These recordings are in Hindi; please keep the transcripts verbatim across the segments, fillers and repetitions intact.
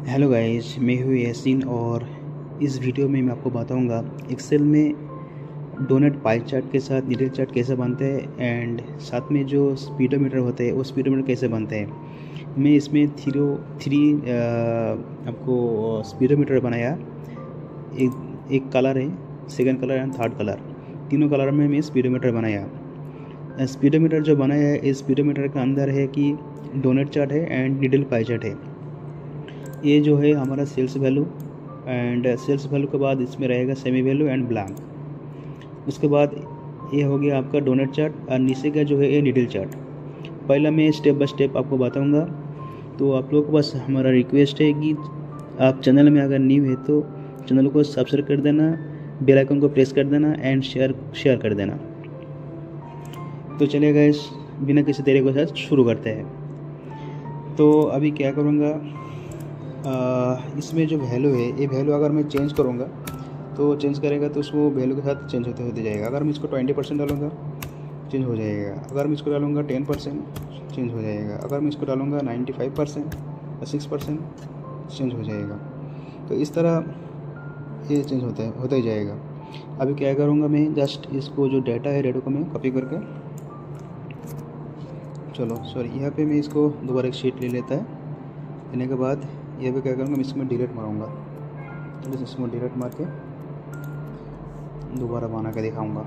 हेलो गाइस, मैं हूँ यासीन और इस वीडियो में मैं आपको बताऊंगा एक्सेल में डोनट पाई चार्ट के साथ नीडल चार्ट कैसे बनते हैं एंड साथ में जो स्पीडोमीटर होते हैं वो स्पीडोमीटर कैसे बनते हैं। मैं इसमें थ्री थ्री आपको स्पीडोमीटर बनाया। एक एक कलर है, second colour and third colour, तीनों कलर में मैं स्पीडोमीटर बनाया। स्पीडोमीटर जो बनाया है इस स्पीडोमीटर के अंदर है कि डोनट चार्ट है एंड नीडल पाई चार्ट है। ये जो है हमारा sales value and sales value के बाद इसमें रहेगा सेमी वैल्यू एंड ब्लैंक। उसके बाद ये हो गया आपका डोनट चार्ट और नीचे का जो है ये नीडल चार्ट। पहला मैं स्टेप बाय स्टेप आपको बताऊंगा। तो आप लोगों को बस हमारा रिक्वेस्ट है कि आप चैनल में अगर न्यू है तो चैनल को सब्सक्राइब कर देना, बेल आइकन को प्रेस कर देना एंड शेयर शेयर कर देना। तो चलिए गाइस, बिना किसी देरी के साथ शुरू करते हैं। तो अभी क्या करूँगा, आ, इसमें जो वैल्यू है ये वैल्यू अगर मैं चेंज करूँगा तो चेंज करेगा तो उसको वैल्यू के साथ चेंज होते होते जाएगा। अगर मैं इसको ट्वेंटी परसेंट डालूँगा चेंज हो जाएगा, अगर मैं इसको डालूँगा टेन परसेंट चेंज हो जाएगा, अगर मैं इसको डालूँगा नाइन्टी फाइव परसेंट या सिक्स परसेंट चेंज हो जाएगा। तो इस तरह ये चेंज होता है होता ही जाएगा। अभी क्या करूँगा, मैं जस्ट इसको जो डाटा है डाटा को मैं कॉपी करके, चलो सॉरी यहाँ पे मैं इसको दोबारा एक शीट ले लेता है। लेने के बाद ये भी क्या करूँगा, मैं इसमें डिलीट मारूँगा। बस इसमें डिलीट मार के दोबारा बना के दिखाऊँगा।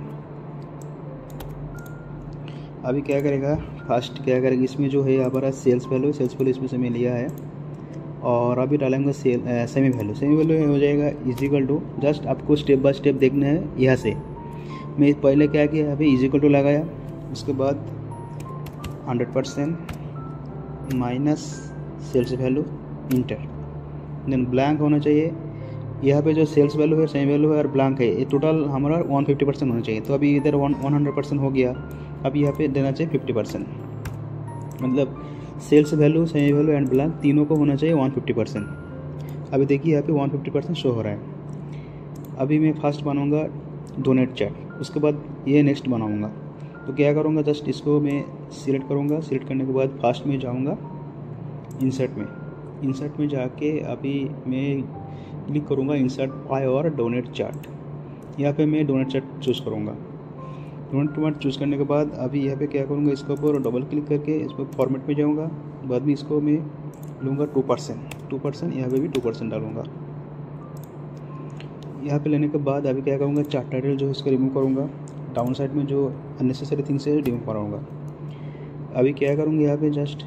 अभी क्या करेगा, फर्स्ट क्या करेगा, इसमें जो है हमारा सेल्स वैल्यू सेल्स वैल्यू इसमें से मैं लिया है और अभी डालेंगे sale semi value semi value हो जाएगा इज इक्वल टू, जस्ट आपको स्टेप बाय स्टेप देखना है। यहाँ से मैं पहले क्या किया, अभी इज इक्वल टू लगाया, उसके बाद hundred percent minus sales value enter, then blank होना चाहिए। यहाँ पे जो सेल्स वैल्यू है सेम वैल्यू है और ब्लैंक है, ये टोटल हमारा वन फिफ्टी परसेंट होना चाहिए। तो अभी इधर वन वन हंड्रेड परसेंट हो गया, अभी यहाँ पे देना चाहिए फिफ्टी परसेंट, मतलब sales value semi value and blank तीनों को होना चाहिए वन फिफ्टी परसेंट। अभी देखिए यहाँ पे वन फिफ्टी परसेंट शो हो रहा है। अभी मैं फर्स्ट बनाऊँगा डोनट चार्ट, उसके बाद ये नेक्स्ट बनाऊँगा। तो क्या करूँगा, जस्ट इसको मैं सिलेक्ट करूँगा, सिलेक्ट करने के बाद फर्स्ट में जाऊँगा इंसर्ट में, इंसर्ट में जाके अभी मैं क्लिक करूँगा इंसर्ट पाई और डोनेट चार्ट। यहाँ पे मैं डोनेट चार्ट चूज़ करूँगा। डोनेट चार्ट चूज़ करने के बाद अभी यहाँ पे क्या करूँगा, इसके ऊपर डबल क्लिक करके इस पर फॉर्मेट में जाऊँगा। बाद में इसको मैं लूँगा टू परसेंट टू परसेंट यहाँ पर भी टू परसेंट डालूँगा। यहाँ पे लेने के बाद अभी क्या करूँगा, चार्ट टाइटल जो है इसको रिमूव करूँगा, डाउन साइड में जो अननेसेसरी थिंग्स है रिमूव कराऊँगा। अभी क्या करूँगा, यहाँ पे जस्ट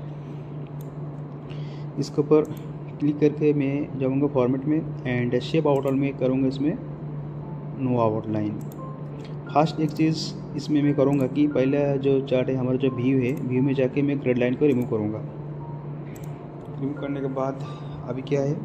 इसके ऊपर क्लिक करके मैं जाऊँगा फॉर्मेट में एंड शेप आउटलाइन में करूँगा इसमें नो आउटलाइन। फर्स्ट एक चीज़ इसमें मैं करूँगा कि पहले जो चार्ट है हमारा जो व्यू है, व्यू में जाके मैं ग्रेड लाइन को रिमूव करूँगा। रिमूव करने के बाद अभी क्या है,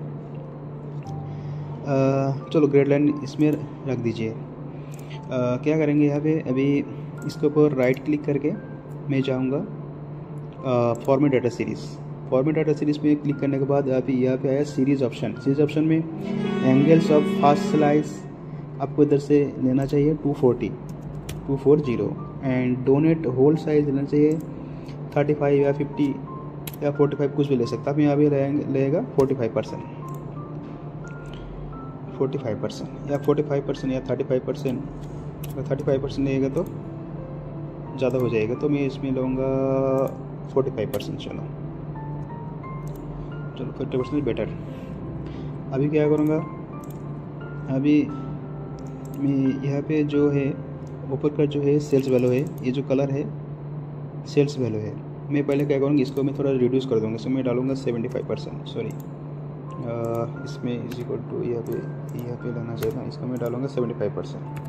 आ, चलो ग्रेड लाइन इसमें रख दीजिए। क्या करेंगे यहाँ पे, अभी इसके ऊपर राइट क्लिक करके मैं जाऊँगा format data series. Format data series में क्लिक करने के बाद अभी यहाँ पे आया सीरीज़ ऑप्शन। सीरीज़ ऑप्शन में एंगल्स ऑफ फर्स्ट स्लाइस आपको इधर से लेना चाहिए two forty two forty and donut hole size लेना चाहिए थर्टी फाइव या फिफ्टी या फोर्टी फाइव कुछ भी ले सकता है। आप यहाँ भी लेगा forty five percent forty five percent या फोर्टी फाइव परसेंट या थर्टी फाइव परसेंट अगर थर्टी फाइव परसेंट लेगा तो ज़्यादा हो जाएगा, तो मैं इसमें लूँगा फोर्टी फाइव परसेंट। चलो चलो फिफ्टी परसेंट बेटर। अभी क्या करूँगा, अभी मैं यहाँ पे जो है ऊपर का जो है सेल्स वैल्यू है, ये जो कलर है सेल्स वैल्यू है। मैं पहले क्या करूँगा, इसको मैं थोड़ा रिड्यूस कर दूँगा। इसमें मैं डालूँगा सेवेंटी फाइव परसेंट सॉरी इसमें इज इक्वल टू यहाँ पे यहाँ पे लेना चाहिए था, इसको मैं डालूँगा सेवेंटी फाइव परसेंट।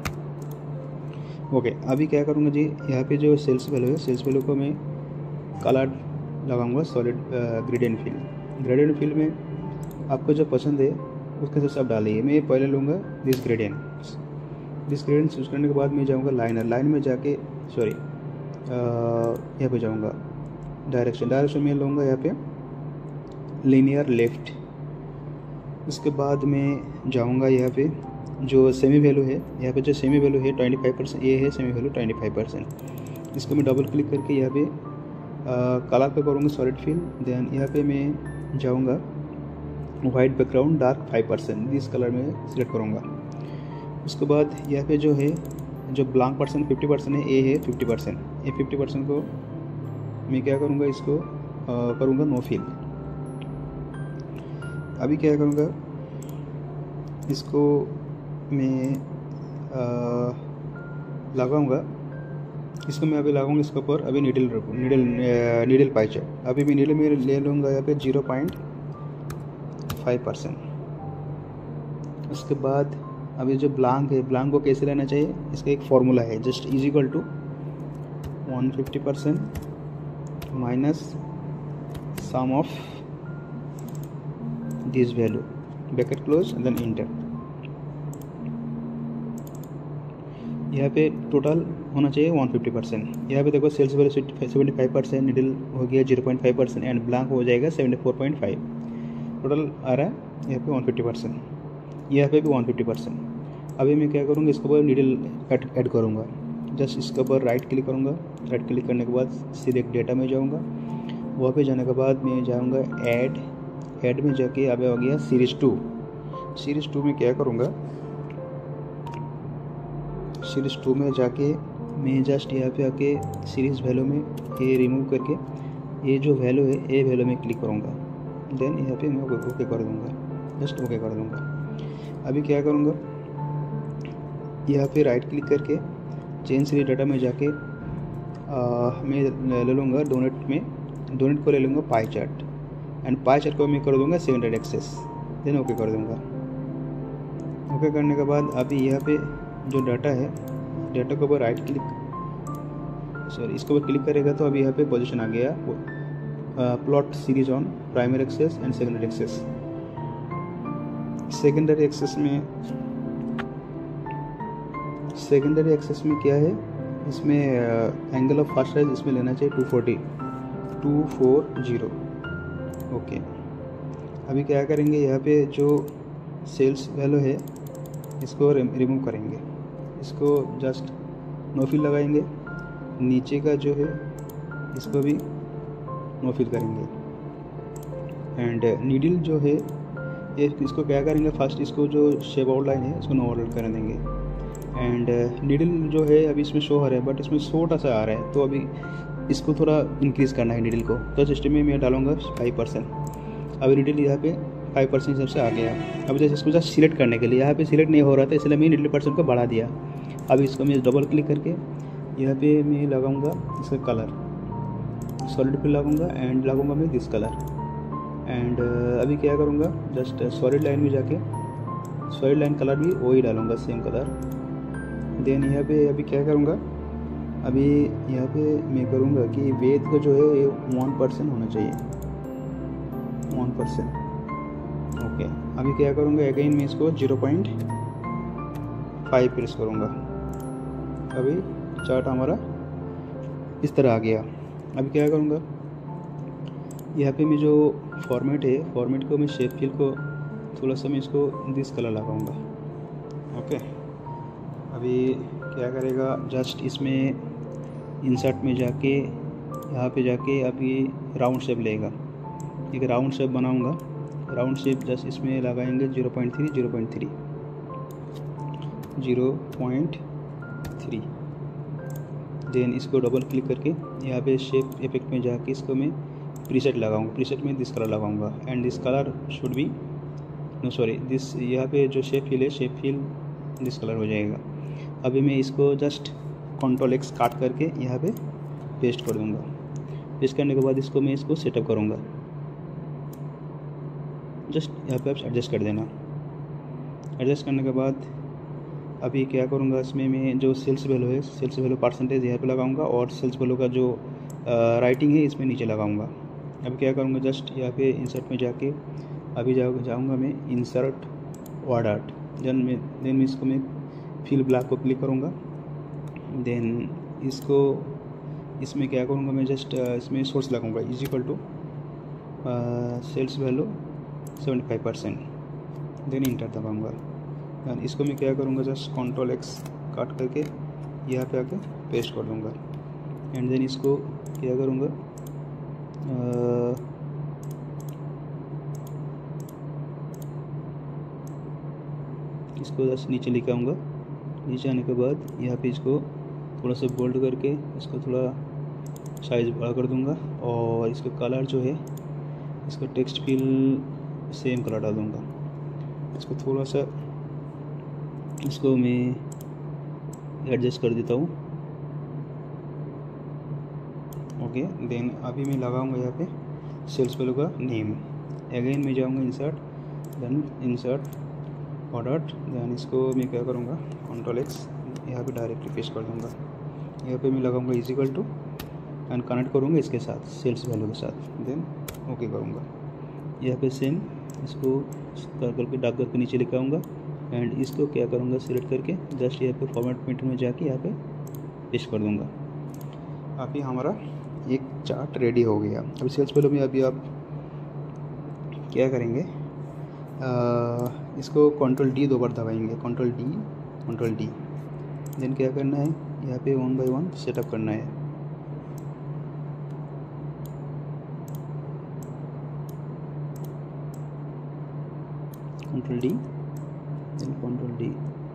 ओके, अभी क्या करूँगा जी, यहाँ पे जो सेल्स वैल्यू है सेल्स वैल्यू को मैं कलर लगाऊँगा solid gradient fill. Gradient fill में आपको जो पसंद है उसके हिसाब से आप डालिए। मैं पहले लूँगा this gradient this gradient choose करने के बाद मैं जाऊँगा लाइनर। लाइन में जाके सॉरी यहाँ पे जाऊँगा डायरेक्शन डायरेक्शन में लूँगा यहाँ पे लीनियर लेफ्ट। उसके बाद मैं जाऊँगा यहाँ पे जो सेमी वैल्यू है, यहाँ पे जो सेमी वैल्यू है ट्वेंटी फाइव परसेंट, ये है semi value twenty five percent. इसको मैं डबल क्लिक करके यहाँ पे कलर पे करूँगा सॉलिड फिल। देन यहाँ पे मैं जाऊँगा white background dark five percent इस कलर में सिलेक्ट करूँगा। उसके बाद यहाँ पे जो है जो ब्लैंक परसेंट फिफ्टी परसेंट है, ए है फिफ्टी परसेंट, ये फिफ्टी परसेंट को मैं क्या करूँगा, इसको आ, करूँगा नो फिल। अभी क्या करूँगा, इसको मैं लगाऊंगा, इसको मैं अभी लगाऊंगा इसके ऊपर। अभी needle needle needle pie chart अभी मैं नीडल में ले लूँगा यहाँ पे जीरो पॉइंट फाइव परसेंट। उसके बाद अभी जो ब्लैंक है, ब्लैंक को कैसे लेना चाहिए, इसका एक फॉर्मूला है, just is equal to one fifty percent minus sum of this value, bracket close then enter. यहाँ पे टोटल होना चाहिए वन फिफ्टी परसेंट। यहाँ पे देखो sales value seventy five percent, needle हो गया zero point five percent and blank हो जाएगा seventy four point five. Total आ रहा है यहाँ पे वन फिफ्टी परसेंट, यहाँ पे भी वन फिफ्टी परसेंट। अभी मैं क्या करूँगा, इसके ऊपर नीडल ऐड करूँगा। जस्ट इसके ऊपर राइट क्लिक करूँगा, राइट क्लिक करने के बाद सीधे डेटा में जाऊँगा। वहाँ पे जाने के बाद मैं जाऊँगा ऐड, ऐड में जाके अभी हो गया सीरीज़ टू। सीरीज़ टू में क्या करूँगा, सीरीज़ टू में जाके मैं जस्ट यहाँ पे आके सीरीज़ वैल्यू में ये रिमूव करके ये जो वैल्यू है ये वैल्यू में क्लिक करूँगा। देन यहाँ पे मैं ओके कर दूँगा, जस्ट ओके कर दूँगा। अभी क्या करूँगा, यहाँ पे राइट क्लिक करके चेंज सीरीज डाटा में जाके आ, मैं ले लूँगा डोनेट में, डोनेट को ले लूँगा pie chart and pie chart को मैं कर दूँगा सेकेंडरी एक्सेस। देन ओके कर दूँगा। ओके करने के बाद अभी यहाँ पे जो डाटा है, डाटा के ऊपर राइट क्लिक सॉरी इसके ऊपर क्लिक करेगा तो अभी यहाँ पे पोजीशन आ गया, plot series on primary axis and secondary axis. Secondary axis में सेकेंडरी एक्सेस में क्या है, इसमें एंगल ऑफ फास्ट राइज इसमें लेना चाहिए two forty two four zero. Okay, अभी क्या करेंगे, यहाँ पे जो सेल्स वैल्यू है इसको रिमूव करेंगे, इसको जस्ट नो फिल लगाएंगे। नीचे का जो है इसको भी नो फिल करेंगे एंड नीडल जो है ये इसको क्या करेंगे, फर्स्ट इसको जो शेप आउटलाइन है इसको नो आउटलाइन कर देंगे एंड नीडल जो है अभी इसमें शो हो रहा है बट इसमें छोटा सा आ रहा है, तो अभी इसको थोड़ा इंक्रीज़ करना है नीडल को। तो सिस्टम में मैं डालूंगा फाइव परसेंट। अभी नीडल यहाँ पे फाइव परसेंट हिसाब से आ गया। अब जैसे इसको जस्ट सिलेक्ट करने के लिए यहाँ पे सिलेक्ट नहीं हो रहा था, इसलिए मैं नीडल परसेंट को बढ़ा दिया। अभी इसको मैं डबल क्लिक करके यहाँ पे मैं लगाऊंगा इसका कलर, सॉलिड पे लगाऊंगा एंड लगाऊंगा मैं दिस कलर एंड अभी क्या करूँगा, जस्ट सॉलिड लाइन में जाके सॉलिड लाइन कलर भी वही डालूंगा, सेम कलर। देन यहाँ पे अभी क्या करूँगा, अभी यहाँ पे मैं करूँगा कि वेट का जो है ये वन परसेंट होना चाहिए, वन परसेंट। ओके, अभी क्या करूँगा, अगेन मैं इसको जीरो पॉइंट फाइव प्रेस करूँगा। अभी चार्ट हमारा इस तरह आ गया। अभी क्या करूँगा, यहाँ पे मैं जो फॉर्मेट है, फॉर्मेट को मैं शेप फिल को थोड़ा सा मैं इसको दिस कलर लगाऊंगा। ओके, अभी क्या करेगा, जस्ट इसमें इंसर्ट में जाके यहाँ पे जाके अभी राउंड शेप लेगा, एक राउंड शेप बनाऊंगा। राउंड शेप जस्ट इसमें लगाएंगे zero point three zero point three zero point three. Then इसको डबल क्लिक करके यहाँ पे शेप इफेक्ट में जाके इसको मैं प्रीसेट लगाऊंगा। प्रीसेट में दिस कलर लगाऊंगा and this colour should be no sorry this, यहाँ पे जो शेप फिल है शेप फिल दिस कलर हो जाएगा। अभी मैं इसको जस्ट कंट्रोल एक्स काट करके यहाँ पे पेस्ट कर दूँगा। पेस्ट करने के बाद इसको मैं इसको सेटअप करूँगा, जस्ट यहाँ पे आप एडजस्ट कर देना। एडजस्ट करने के बाद अभी क्या करूँगा, इसमें मैं जो सेल्स वैल्यू है, सेल्स वैल्यू परसेंटेज यहाँ पे लगाऊंगा और सेल्स वैल्यू का जो राइटिंग है इसमें नीचे लगाऊंगा। अभी क्या करूँगा, जस्ट यहाँ पे इंसर्ट में जाके अभी जाऊँ जाऊँगा मैं इंसर्ट वर्ड आर्ट। देन मैं देन मैं इसको मैं फिल ब्लैक को क्लिक करूँगा। देन इसको इसमें क्या करूँगा, मैं जस्ट इसमें सोर्स लगाऊँगा is equal to sales value seventy five percent. Then enter दबाऊँगा। देन इसको मैं क्या करूँगा, जस्ट कंट्रोल एक्स काट करके यहाँ पे आके पेस्ट कर दूँगा एंड देन इसको क्या करूँगा, इसको जस्ट नीचे लेके आऊँगा। नीचे आने के बाद यहाँ पे इसको थोड़ा सा बोल्ड करके इसको थोड़ा साइज़ बड़ा कर दूँगा और इसका कलर जो है इसका टेक्स्ट फिल सेम कलर डाल दूँगा। इसको थोड़ा सा इसको मैं एडजस्ट कर देता हूँ। ओके, देन अभी मैं लगाऊंगा यहाँ पे सेल्स वैल्यू का नेम। अगेन मैं जाऊँगा insert, then insert product, then इसको मैं क्या करूँगा कंट्रोल एक्स यहाँ पे डायरेक्टली पेस्ट कर दूँगा। यहाँ पे मैं लगाऊंगा is equal to and connect करूँगा इसके साथ सेल्स वैल्यू के साथ, देन ओके करूँगा। यहाँ पे सेम इसको सर्कल पे डाक करके नीचे लेकर आऊँगा एंड इसको क्या करूँगा सिलेक्ट करके जस्ट यहाँ पे फॉर्मेट प्रिंटर में जाके यहाँ पे पेस्ट कर दूँगा। अभी हमारा एक चार्ट रेडी हो गया। अभी सेल्स वैल्यू में अभी आप क्या करेंगे, आ, इसको कंट्रोल डी दो बार दबाएंगे, control D control D, then क्या करना है यहाँ पे वन बाय वन सेटअप करना है। Control D then control D.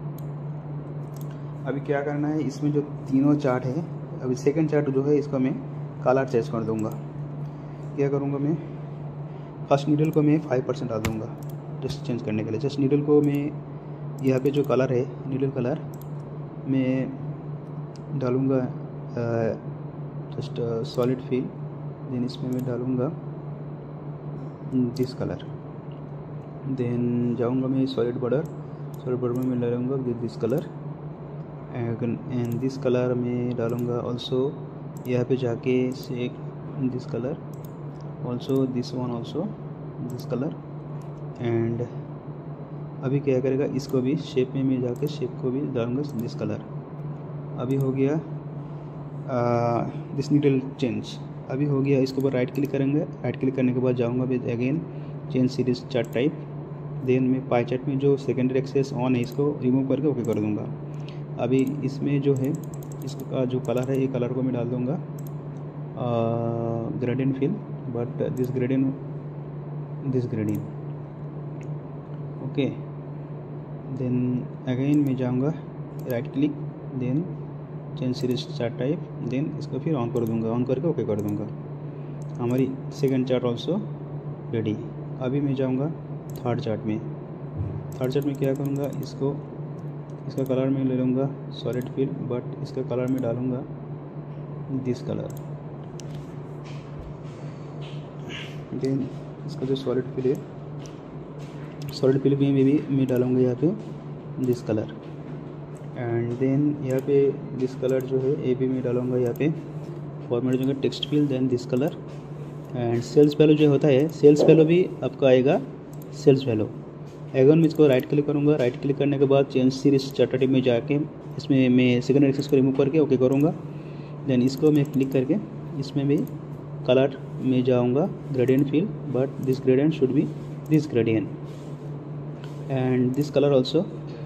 अभी क्या करना है, इसमें जो तीनों चार्ट है, अभी सेकंड चार्ट जो है इसका मैं कलर चेंज कर दूंगा। क्या करूँगा मैं, फर्स्ट नीडल को मैं फाइव परसेंट डाल दूँगा जस्ट चेंज करने के लिए। जस्ट नीडल को मैं यहाँ पे जो कलर है नीडल कलर मैं डालूँगा जस्ट सॉलिड फिल, देन इसमें मैं डालूँगा दिस कलर, देन जाऊँगा मैं सॉलिड बॉर्डर, सॉलिड बॉर्डर में मैं डालूँगा with this colour and this colour में डालूँगा ऑल्सो यहाँ पे जाके से this colour also this one also this colour. And अभी क्या करेगा, इसको भी शेप में मैं जाके शेप को भी डालूँगा दिस कलर। अभी हो गया दिस नीडल चेंज, अभी हो गया। इसके ऊपर राइट क्लिक करेंगे, राइट क्लिक करने के बाद जाऊँगा मैं again change series chart type, then मैं पाई चार्ट में जो सेकेंडरी एक्सेस ऑन है इसको रिमूव करके ओके कर दूँगा। अभी इसमें जो है इसका जो कलर है ये कलर को मैं डाल दूँगा gradient fill, but this gradient this gradient okay. Then again मैं जाऊँगा right click, then change series chart type, then इसको फिर ऑन कर दूँगा, ऑन करके ओके कर दूँगा। हमारी सेकंड चार्ट ऑल्सो रेडी। अभी मैं जाऊँगा थर्ड चार्ट में। थर्ड चार्ट में क्या करूँगा, इसको इसका कलर में ले लूँगा सॉलिड फिल, बट इसका कलर में डालूँगा दिस कलर, देन इसका जो सॉलिड फिल है सॉलिड फिल में भी मैं डालूँगा यहाँ पे दिस कलर एंड देन यहाँ पे दिस कलर जो है ये भी मैं डालूँगा यहाँ पे फॉर्मेट जो है text fill, then this colour and sales value जो होता है सेल्स वैल्यू भी आपका आएगा सेल्स वैल्यू। अगेन मैं इसको राइट क्लिक करूँगा, राइट क्लिक करने के बाद चेंज सीरीज चार्ट में जाके इसमें मैं सेकेंडरी एक्सेस को रिमूव करके ओके करूँगा। देन इसको मैं क्लिक करके इसमें भी कलर में जाऊँगा gradient fill, but this gradient should be this gradient and this colour also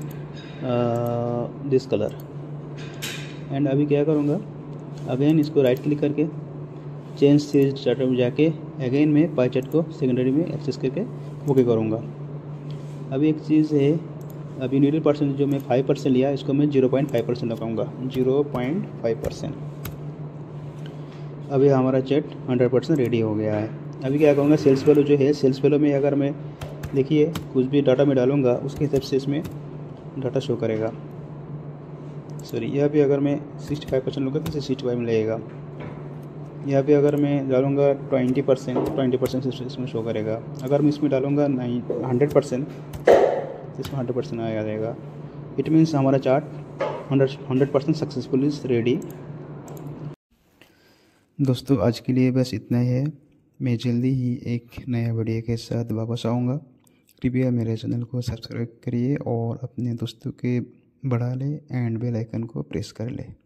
this colour. And अभी क्या करूँगा, अगेन इसको राइट क्लिक करके चेंज सीरीज चार्ट में जाके अगेन मैं पाई चार्ट को सेकेंडरी में एक्सेस करके ओके करूँगा। अभी एक चीज़ है, अभी नीडल परसेंट जो मैं फाइव परसेंट लिया इसको मैं जीरो पॉइंट फाइव परसेंट लगाऊँगा, जीरो पॉइंट फाइव परसेंट। अभी हमारा चैट हंड्रेड परसेंट रेडी हो गया है। अभी क्या करूँगा, सेल्स वैल्यू जो है सेल्स वैल्यू में अगर मैं देखिए कुछ भी डाटा में डालूँगा उसके हिसाब से इसमें डाटा शो करेगा। सॉरी, यहाँ पे अगर मैं सिक्सटी फाइव परसेंट लूँगा तो सिक्सटी फाइव में लगेगा। यहाँ पे अगर मैं डालूँगा ट्वेंटी परसेंट ट्वेंटी परसेंट इसमें शो करेगा। अगर मैं इसमें डालूँगा नाइन हंड्रेड परसेंट तो इसमें हंड्रेड परसेंट आ जाएगा। इट मीन्स हमारा chart hundred hundred percent successful is ready. दोस्तों आज के लिए बस इतना ही है। मैं जल्दी ही एक नया वीडियो के साथ वापस आऊँगा। कृपया मेरे चैनल को सब्सक्राइब करिए और अपने दोस्तों के बढ़ा ले एंड बेल आइकन को प्रेस कर ले।